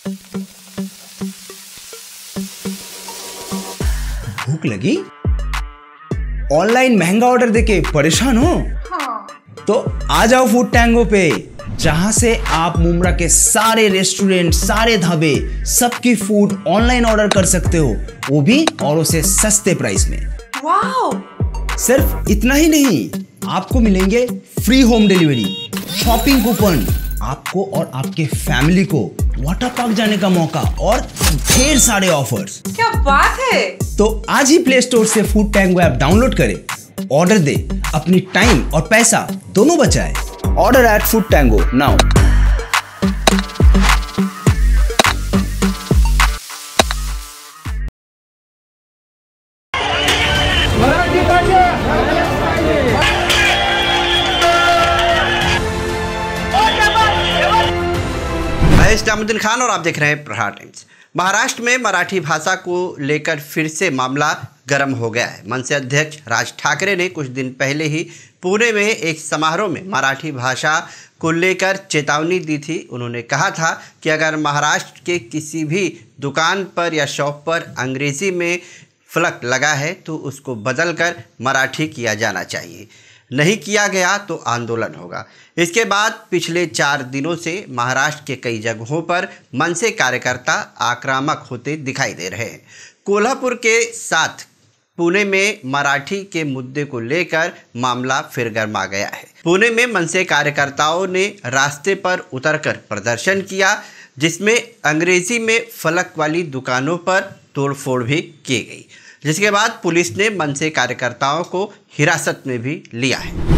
भूख लगी? ऑनलाइन महंगा ऑर्डर देके परेशान हो? हाँ। तो आ जाओ फूड टैंगो पे, जहां से आप मुंब्रा के सारे रेस्टोरेंट, सारे ढाबे, सबकी फूड ऑनलाइन ऑर्डर कर सकते हो, वो भी औरों से सस्ते प्राइस में। वाओ! सिर्फ इतना ही नहीं, आपको मिलेंगे free home delivery, shopping coupon, आपको और आपके फैमिली को वाटर पार्क जाने का मौका और ढेर सारे ऑफर्स। क्या बात है! तो आज ही प्ले स्टोर से फूड टैंगो ऐप डाउनलोड करें, ऑर्डर दे, अपनी टाइम और पैसा दोनों बचाए। Order at Food Tango now. मैं इस्लामुद्दीन खान और आप देख रहे हैं प्रहार टाइम्स। महाराष्ट्र में मराठी भाषा को लेकर फिर से मामला गर्म हो गया है। मनसे अध्यक्ष राज ठाकरे ने कुछ दिन पहले ही पुणे में एक समारोह में मराठी भाषा को लेकर चेतावनी दी थी। उन्होंने कहा था कि अगर महाराष्ट्र के किसी भी दुकान पर या शॉप पर अंग्रेज़ी में फलक लगा है तो उसको बदलकर मराठी किया जाना चाहिए, नहीं किया गया तो आंदोलन होगा। इसके बाद पिछले 4 दिनों से महाराष्ट्र के कई जगहों पर मनसे कार्यकर्ता आक्रामक होते दिखाई दे रहे हैं। कोल्हापुर के साथ पुणे में मराठी के मुद्दे को लेकर मामला फिर गर्मा गया है। पुणे में मनसे कार्यकर्ताओं ने रास्ते पर उतरकर प्रदर्शन किया, जिसमें अंग्रेजी में फलक वाली दुकानों पर तोड़फोड़ भी की गई, जिसके बाद पुलिस ने मनसे कार्यकर्ताओं को हिरासत में भी लिया है।